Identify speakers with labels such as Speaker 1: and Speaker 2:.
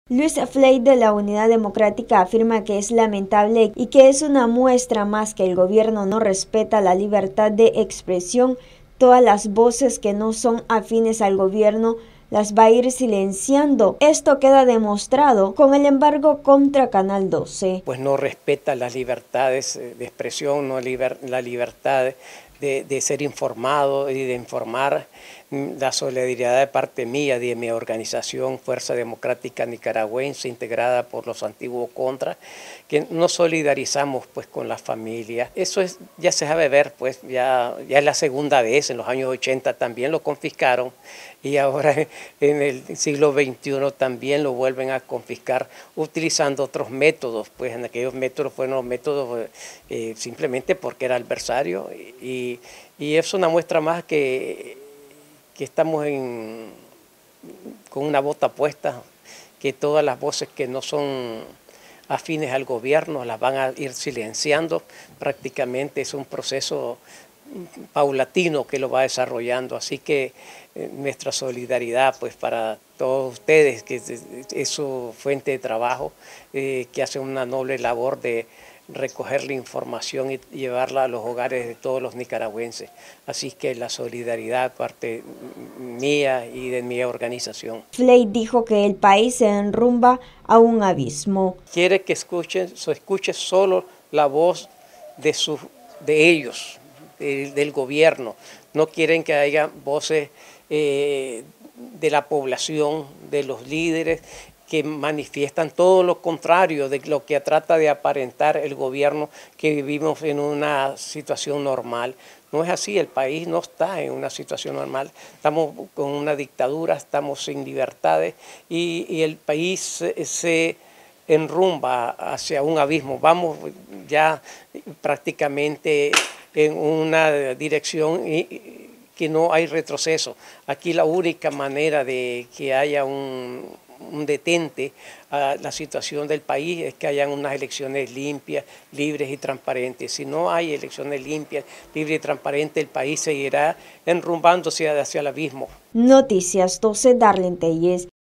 Speaker 1: Luis Flay de la Unidad Democrática afirma que es lamentable y que es una muestra más que el gobierno no respeta la libertad de expresión. Todas las voces que no son afines al gobierno las va a ir silenciando. Esto queda demostrado con el embargo contra Canal 12.
Speaker 2: Pues no respeta las libertades de expresión, la libertad de ser informado y de informar. La solidaridad de parte mía, de mi organización Fuerza Democrática Nicaragüense, integrada por los antiguos contras, que nos solidarizamos pues con las familias. Eso ya se sabe ver, pues ya es la segunda vez. En los años 80 también lo confiscaron y ahora en el siglo XXI también lo vuelven a confiscar utilizando otros métodos. Pues en aquellos métodos fueron los métodos simplemente porque era adversario y es una muestra más que estamos con una bota puesta, que todas las voces que no son afines al gobierno las van a ir silenciando. Prácticamente es un proceso paulatino que lo va desarrollando, así que nuestra solidaridad pues para todos ustedes, que es su fuente de trabajo, que hacen una noble labor de recoger la información y llevarla a los hogares de todos los nicaragüenses. Así que la solidaridad parte mía y de mi organización.
Speaker 1: Flay dijo que el país se enrumba a un abismo.
Speaker 2: Quiere que escuche solo la voz de ellos, del gobierno. No quieren que haya voces de la población, de los líderes, que manifiestan todo lo contrario de lo que trata de aparentar el gobierno, que vivimos en una situación normal. No es así, el país no está en una situación normal, estamos con una dictadura, estamos sin libertades y el país se enrumba hacia un abismo. Vamos ya prácticamente en una dirección que no hay retroceso. Aquí la única manera de que haya un detente a la situación del país es que hayan unas elecciones limpias, libres y transparentes. Si no hay elecciones limpias, libres y transparentes, el país seguirá enrumbándose hacia el abismo.
Speaker 1: Noticias 12, Darlene Telles.